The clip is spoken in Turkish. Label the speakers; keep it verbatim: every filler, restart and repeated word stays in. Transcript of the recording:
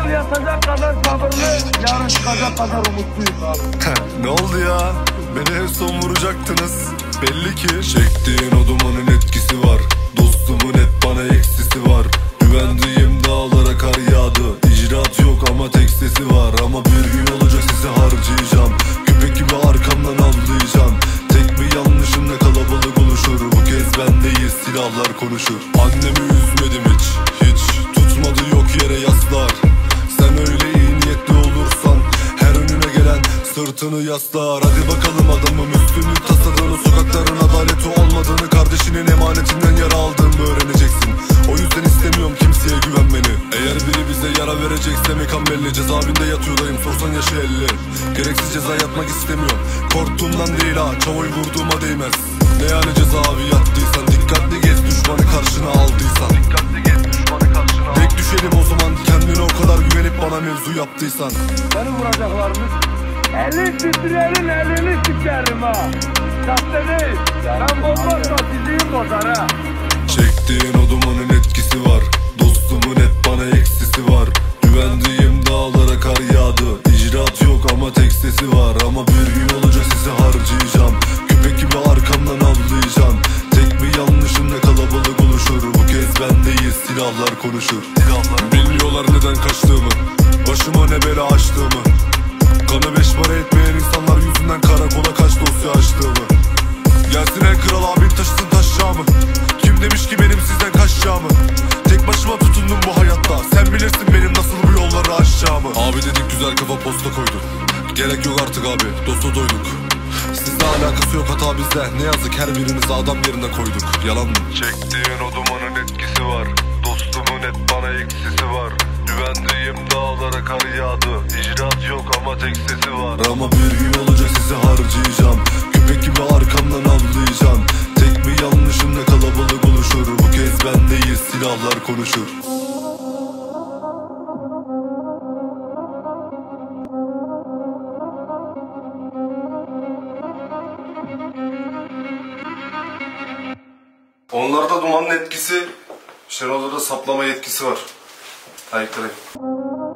Speaker 1: yatacak kadar sabırlı, yarın çıkacak kadar umutluyum abi.
Speaker 2: Ne oldu ya? Beni en son vuracaktınız. Belli ki çektiğin o dumanın etkisi var. Dostumun hep bana eksisi var. Güvendiğim dağlara kar yağdı. İcraat yok ama tek sesi var. Ama bir gün olacak sizi harcayacağım. Köpek gibi arkamdan avlayacağım. Tek bir yanlışımla kalabalık oluşur. Bu kez bendeyiz, silahlar konuşur. Annemi üzmedim hiç, hiç tutmadı yok yere yaslar. Sen öyle iyi niyetli olursan her önüne gelen sırtını yaslar. Hadi bakalım adamım, üstünü tasadığını, sokakların adaleti olmadığını, kardeşinin emanetinden yara aldığını öğreneceksin. O yüzden istemiyorum kimseye güvenmeni. Eğer biri bize yara verecekse mekan belli. Cezaevinde yatıyordayım, sorsan yaşı elli. Gereksiz ceza yatmak istemiyorum, korktuğumdan değil ha, çavoyu vurduğuma değmez. Ne yani cezaevi yattıysan, dikkatli gez düşmanı karşına aldıysan. Dikkatli gez düşmanı karşına al. Tek düşelim o zaman, kendine o kadar güvenip bana mevzu yaptıysan.
Speaker 1: Beni vuracaklarmış, elin titreyenin elini sikerim ha. Sahte değil, ben bozmazsa fiziğim bozar ha.
Speaker 2: Çektiğin o dumanın etkisi var. Dostumun hep bana eksisi var. Güvendiğim dağlara kar yağdı. İcraat yok ama tek sesi var. Ama bir gün olacak sizi harcayacağım. Köpek gibi arkamdan avlayacağım. Tek bir yanlışımla kalabalık oluşur. Bu kez bendeyiz, silahlar konuşur. Silahlar. Bilmiyorlar neden kaçtığımı, başıma ne bela açtığımı. Kanı beş para etmeyen insanlar yüzünden karakola kaç dosya açtığımı. Gelsin en kral abim taşısın taşacağımı. Kim demiş ki benim sizden kaçacağımı? Tek başıma tutundum bu hayatta. Sen bilirsin benim nasıl bu yolları aşacağımı. Abi dedik güzel kafa posta koydu. Gerek yok artık abi, dosta doyduk. Sizle alakası yok, hata bizde. Ne yazık her birinizi adam yerine koyduk. Yalan mı? Çektiğin o dumanın etkisi var. Dostumun hep bana eksisi var. Güvendiğim dağlara kar yağdı. İcraat yok ama tek sesi var. Ama bir gün olacak sizi harcayacağım. Köpek gibi arkamdan avlayacağım. Tek bir yanlışımla kalabalık oluşur. Bu kez bendeyiz, silahlar konuşur. Onlarda dumanın etkisi, Şenol'da da saplama yetkisi var. Ayıklayın.